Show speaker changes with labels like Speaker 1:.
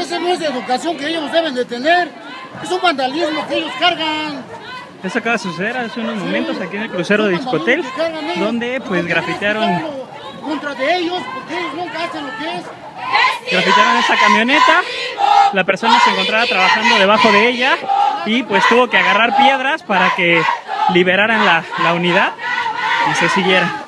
Speaker 1: esa no es la educación que ellos deben de tener. Es un vandalismo que ellos cargan.
Speaker 2: Eso acaba de suceder hace unos momentos aquí en el crucero de Ixcotel, donde pues grafitearon
Speaker 1: contra de ellos, porque ellos nunca hacen lo que es.
Speaker 2: Grafitearon esa camioneta, la persona se encontraba trabajando debajo de ella y pues tuvo que agarrar piedras para que liberaran la unidad y se siguiera.